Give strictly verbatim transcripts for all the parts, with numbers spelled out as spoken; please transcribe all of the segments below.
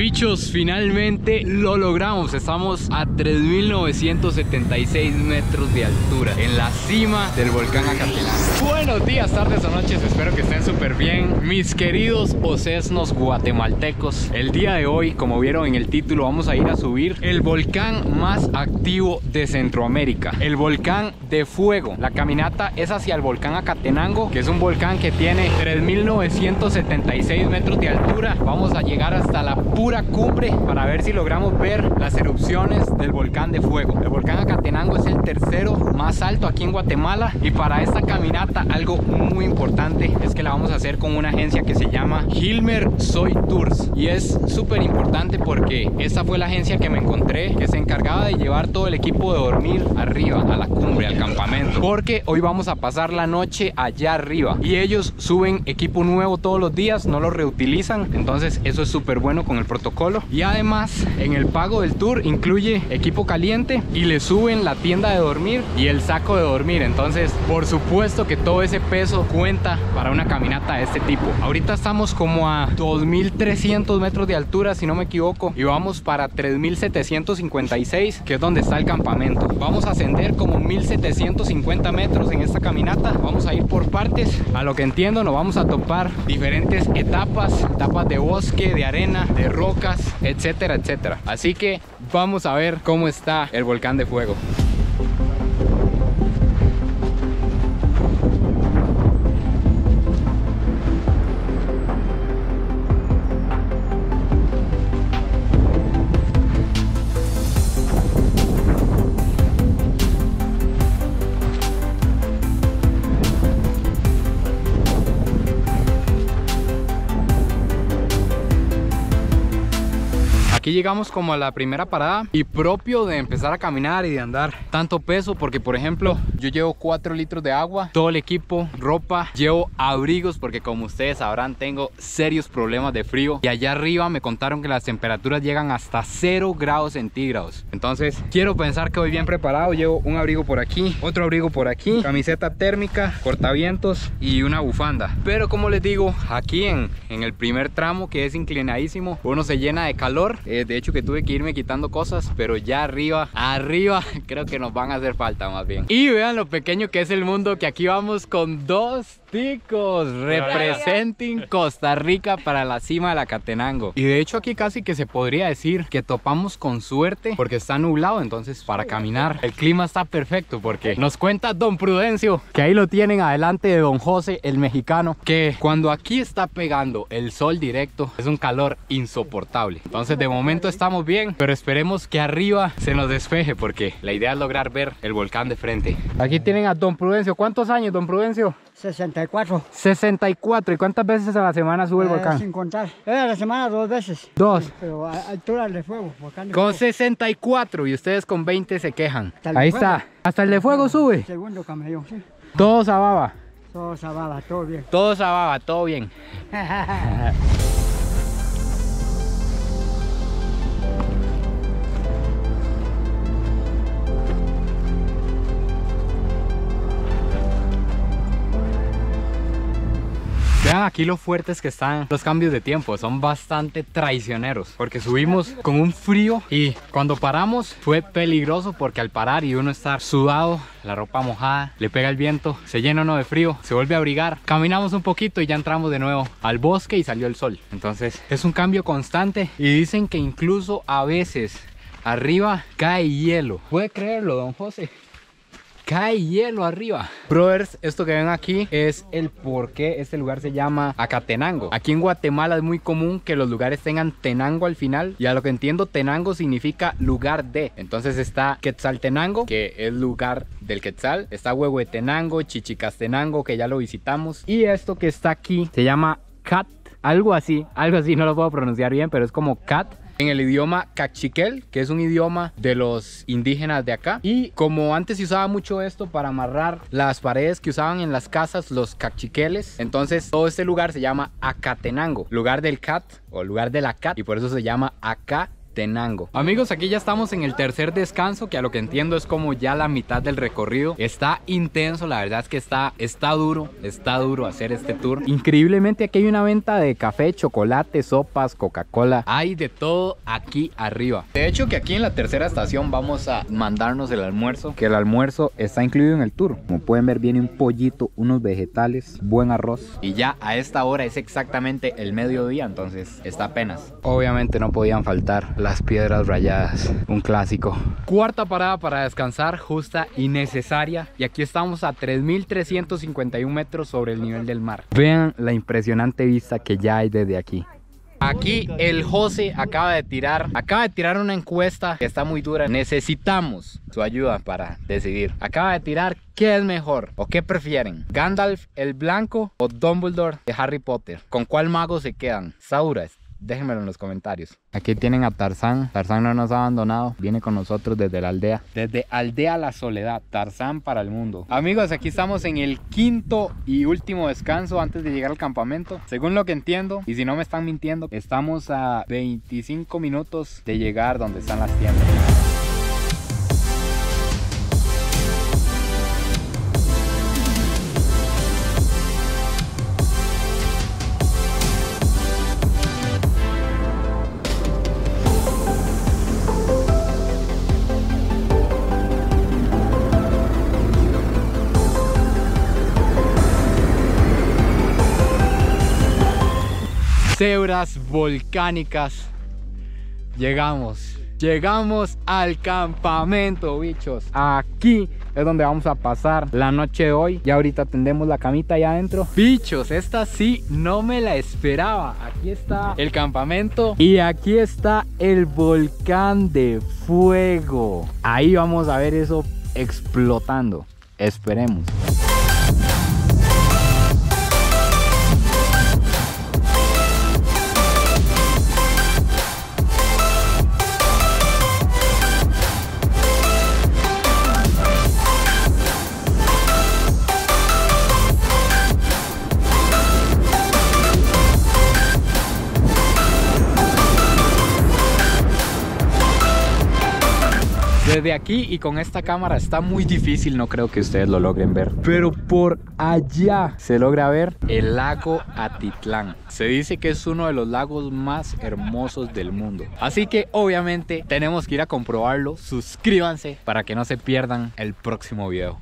Bichos, finalmente lo logramos. Estamos a tres mil novecientos setenta y seis metros de altura en la cima del volcán Acatenango. Buenos días, tardes o noches, espero que estén súper bien mis queridos ocesnos guatemaltecos. El día de hoy, como vieron en el título, vamos a ir a subir el volcán más activo de Centroamérica, el volcán de fuego. La caminata es hacia el volcán Acatenango, que es un volcán que tiene tres mil novecientos setenta y seis metros de altura. Vamos a llegar hasta la pura cumbre para ver si logramos ver las erupciones del volcán de fuego. El volcán Acatenango es el tercero más alto aquí en Guatemala, y para esta caminata algo muy importante es que la vamos a hacer con una agencia que se llama Hilmer Soy Tours, y es súper importante porque esta fue la agencia que me encontré, que se encargaba de llevar todo el equipo de dormir arriba a la cumbre, al campamento, porque hoy vamos a pasar la noche allá arriba y ellos suben equipo nuevo todos los días, no lo reutilizan. Entonces eso es súper bueno con el protocolo, y además en el pago del tour incluye equipo caliente y le suben la tienda de dormir y el saco de dormir. Entonces por supuesto que todo ese peso cuenta para una caminata de este tipo. Ahorita estamos como a dos mil trescientos metros de altura, si no me equivoco, y vamos para tres mil setecientos cincuenta y seis, que es donde está el campamento. Vamos a ascender como mil setecientos cincuenta metros en esta caminata. Vamos a ir por partes. A lo que entiendo nos vamos a topar diferentes etapas, etapas de bosque, de arena, de rocas, etcétera, etcétera. Así que vamos a ver cómo está el volcán de fuego. Aquí llegamos como a la primera parada, y propio de empezar a caminar y de andar tanto peso, porque por ejemplo yo llevo cuatro litros de agua, todo el equipo, ropa, llevo abrigos porque como ustedes sabrán tengo serios problemas de frío, y allá arriba me contaron que las temperaturas llegan hasta cero grados centígrados. Entonces quiero pensar que voy bien preparado. Llevo un abrigo por aquí, otro abrigo por aquí, camiseta térmica, cortavientos y una bufanda. Pero como les digo, aquí en, en el primer tramo, que es inclinadísimo, uno se llena de calor. Eh, de hecho que tuve que irme quitando cosas, pero ya arriba, arriba creo que nos van a hacer falta más bien. Y vean lo pequeño que es el mundo, que aquí vamos con dos ticos representing Costa Rica para la cima del Acatenango. Y de hecho aquí casi que se podría decir que topamos con suerte porque está nublado, entonces para caminar el clima está perfecto, porque nos cuenta don Prudencio, que ahí lo tienen adelante de don José el mexicano, que cuando aquí está pegando el sol directo es un calor insoportable. Entonces de momento estamos bien, pero esperemos que arriba se nos despeje, porque la idea es lograr ver el volcán de frente. Aquí tienen a don Prudencio. ¿Cuántos años, don Prudencio? sesenta y cuatro. sesenta y cuatro. ¿Y cuántas veces a la semana sube el Eh, volcán? Sin contar. Eh, a la semana dos veces. Dos. Pero a altura de fuego. Volcán de Con fuego. sesenta y cuatro, y ustedes con veinte se quejan. Hasta el Ahí fuego. está. Hasta el de fuego sube. Segundo camellón, sí. Todos a baba. Todo sababa, todo bien. Todos a baba, todo bien. Vean aquí lo fuertes que están los cambios de tiempo, son bastante traicioneros, porque subimos con un frío y cuando paramos fue peligroso, porque al parar y uno estar sudado, la ropa mojada, le pega el viento, se llena uno de frío, se vuelve a abrigar, caminamos un poquito y ya entramos de nuevo al bosque y salió el sol. Entonces es un cambio constante, y dicen que incluso a veces arriba cae hielo. ¿Puede creerlo, don José? Cae hielo arriba. Brothers, esto que ven aquí es el por qué este lugar se llama Acatenango. Aquí en Guatemala es muy común que los lugares tengan Tenango al final, y a lo que entiendo Tenango significa lugar de. Entonces está Quetzaltenango, que es lugar del Quetzal, está Huehuetenango, Chichicastenango, que ya lo visitamos, y esto que está aquí se llama Cat, algo así, algo así, no lo puedo pronunciar bien, pero es como Cat en el idioma cachiquel, que es un idioma de los indígenas de acá. Y como antes se usaba mucho esto para amarrar las paredes que usaban en las casas los cachiqueles, entonces todo este lugar se llama Acatenango, lugar del cat o lugar de la cat, y por eso se llama Acatenango. Tenango. Amigos, aquí ya estamos en el tercer descanso, que a lo que entiendo es como ya la mitad del recorrido. Está intenso, la verdad es que está, está duro, está duro hacer este tour. Increíblemente aquí hay una venta de café, chocolate, sopas, Coca-Cola. Hay de todo aquí arriba. De hecho que aquí en la tercera estación vamos a mandarnos el almuerzo, que el almuerzo está incluido en el tour. Como pueden ver, viene un pollito, unos vegetales, buen arroz. Y ya a esta hora es exactamente el mediodía, entonces está apenas. Obviamente no podían faltar las piedras rayadas, un clásico. Cuarta parada para descansar, justa y necesaria. Y aquí estamos a tres mil trescientos cincuenta y uno metros sobre el nivel del mar. Vean la impresionante vista que ya hay desde aquí. Aquí el José acaba de tirar, acaba de tirar una encuesta que está muy dura. Necesitamos su ayuda para decidir. Acaba de tirar qué es mejor o qué prefieren. Gandalf el Blanco o Dumbledore de Harry Potter. ¿Con cuál mago se quedan? Saura, déjenmelo en los comentarios. Aquí tienen a Tarzán. Tarzán no nos ha abandonado. Viene con nosotros desde la aldea. Desde Aldea La Soledad. Tarzán para el mundo. Amigos, aquí estamos en el quinto y último descanso antes de llegar al campamento. Según lo que entiendo, y si no me están mintiendo, estamos a veinticinco minutos de llegar donde están las tiendas. Cebras volcánicas. Llegamos. Llegamos al campamento, bichos. Aquí es donde vamos a pasar la noche de hoy. Ya ahorita tendemos la camita allá adentro. Bichos, esta sí no me la esperaba. Aquí está el campamento y aquí está el volcán de fuego. Ahí vamos a ver eso explotando. Esperemos. Desde aquí y con esta cámara está muy difícil, no creo que ustedes lo logren ver. Pero por allá se logra ver el lago Atitlán. Se dice que es uno de los lagos más hermosos del mundo. Así que obviamente tenemos que ir a comprobarlo. Suscríbanse para que no se pierdan el próximo video.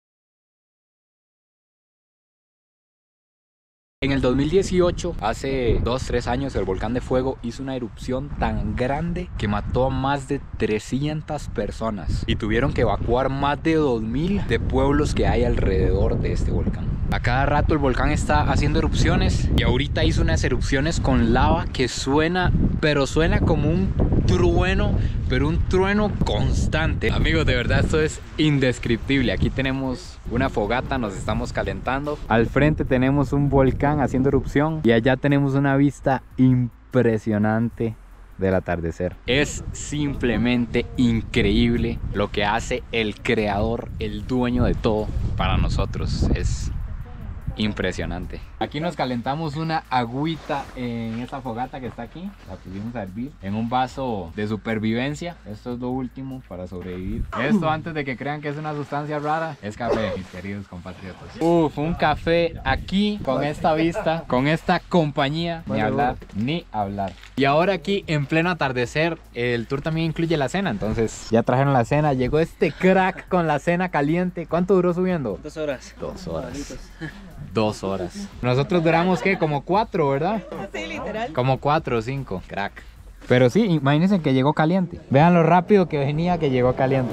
En el dos mil dieciocho, hace dos tres años, el volcán de fuego hizo una erupción tan grande que mató a más de trescientas personas y tuvieron que evacuar más de dos mil de pueblos que hay alrededor de este volcán. A cada rato el volcán está haciendo erupciones y ahorita hizo unas erupciones con lava que suena, pero suena como un trueno, pero un trueno constante. Amigos, de verdad esto es indescriptible. Aquí tenemos una fogata, nos estamos calentando. Al frente tenemos un volcán haciendo erupción y allá tenemos una vista impresionante del atardecer. Es simplemente increíble lo que hace el creador, el dueño de todo para nosotros. Es impresionante. Aquí nos calentamos una agüita en esta fogata que está aquí. La pusimos a hervir en un vaso de supervivencia. Esto es lo último para sobrevivir. Esto, antes de que crean que es una sustancia rara, es café, mis queridos compatriotas. Uf, un café aquí con esta vista, con esta compañía. Ni hablar, ni hablar. Y ahora aquí en pleno atardecer, el tour también incluye la cena. Entonces ya trajeron la cena. Llegó este crack con la cena caliente. ¿Cuánto duró subiendo? Dos horas. Dos horas. Dos horas. Nosotros duramos, ¿qué? Como cuatro, ¿verdad? Sí, literal. Como cuatro o cinco, crack. Pero sí, imagínense que llegó caliente. Vean lo rápido que venía, que llegó caliente.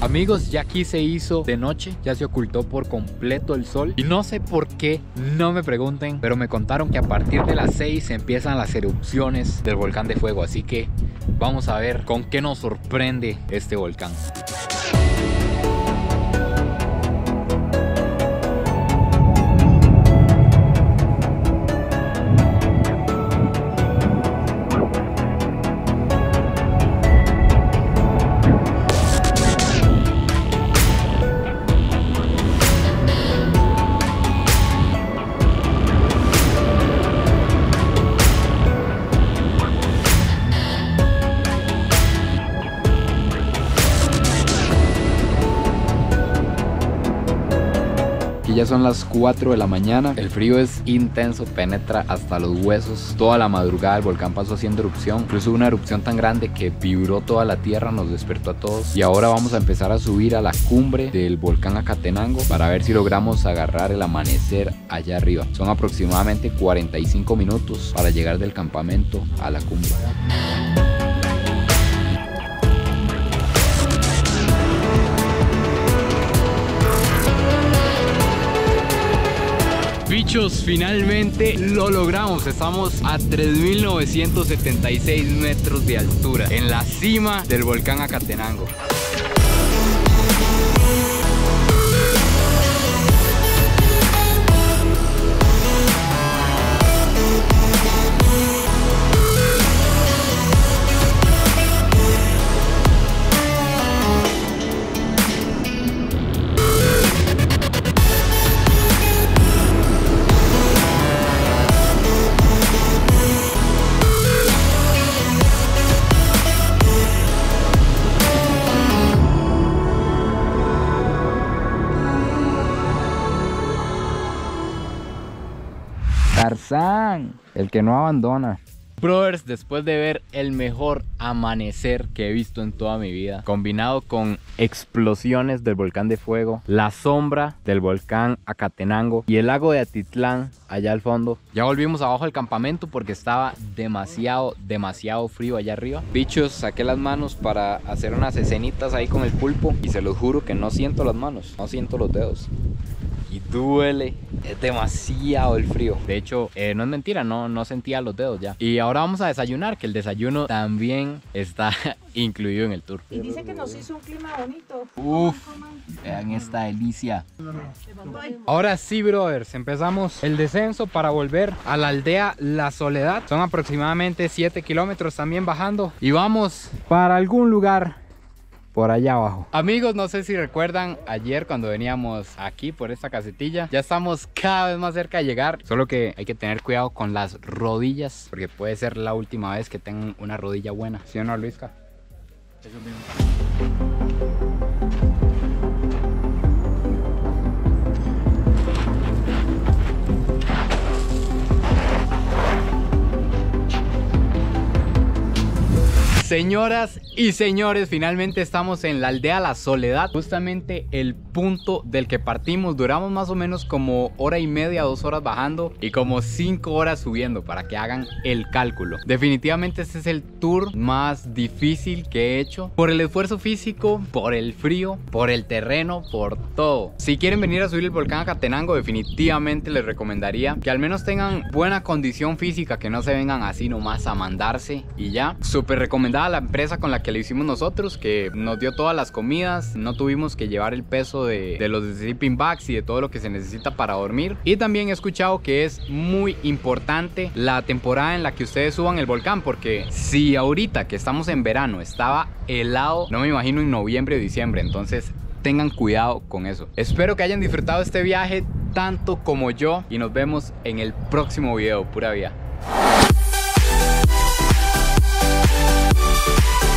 Amigos, ya aquí se hizo de noche, ya se ocultó por completo el sol. Y no sé por qué, no me pregunten, pero me contaron que a partir de las seis empiezan las erupciones del volcán de fuego. Así que vamos a ver con qué nos sorprende este volcán. Ya son las cuatro de la mañana, el frío es intenso, penetra hasta los huesos. Toda la madrugada el volcán pasó haciendo erupción, incluso una erupción tan grande que vibró toda la tierra, nos despertó a todos. Y ahora vamos a empezar a subir a la cumbre del volcán Acatenango para ver si logramos agarrar el amanecer allá arriba. Son aproximadamente cuarenta y cinco minutos para llegar del campamento a la cumbre. Bichos, finalmente lo logramos. Estamos a tres mil novecientos setenta y seis metros de altura en la cima del volcán Acatenango. Tarzán, el que no abandona. Brothers, después de ver el mejor amanecer que he visto en toda mi vida, combinado con explosiones del volcán de fuego, la sombra del volcán Acatenango y el lago de Atitlán allá al fondo, ya volvimos abajo del campamento porque estaba demasiado, demasiado frío allá arriba. Bichos, saqué las manos para hacer unas escenitas ahí con el pulpo y se los juro que no siento las manos, no siento los dedos. Y duele, es demasiado el frío. De hecho, eh, no es mentira, no, no sentía los dedos ya. Y ahora vamos a desayunar, que el desayuno también está incluido en el tour. Y dice que nos hizo un clima bonito. Uf, vean esta delicia. Ahora sí, brothers, empezamos el descenso para volver a la aldea La Soledad. Son aproximadamente siete kilómetros también bajando. Y vamos para algún lugar por allá abajo. Amigos, no sé si recuerdan ayer cuando veníamos aquí por esta casetilla. Ya estamos cada vez más cerca de llegar. Solo que hay que tener cuidado con las rodillas, porque puede ser la última vez que tengan una rodilla buena. ¿Sí o no, Luisca? Eso mismo. Señoras y señores, finalmente estamos en la aldea La Soledad, justamente el punto del que partimos. Duramos más o menos como hora y media, dos horas bajando y como cinco horas subiendo, para que hagan el cálculo. Definitivamente este es el tour más difícil que he hecho, por el esfuerzo físico, por el frío, por el terreno, por todo. Si quieren venir a subir el volcán Acatenango, definitivamente les recomendaría que al menos tengan buena condición física, que no se vengan así nomás a mandarse y ya. Súper recomendada la empresa con la que lo hicimos nosotros, que nos dio todas las comidas, no tuvimos que llevar el peso de, de los sleeping bags y de todo lo que se necesita para dormir. Y también he escuchado que es muy importante la temporada en la que ustedes suban el volcán, porque si ahorita que estamos en verano estaba helado, no me imagino en noviembre o diciembre. Entonces tengan cuidado con eso. Espero que hayan disfrutado este viaje tanto como yo y nos vemos en el próximo video. Pura vida.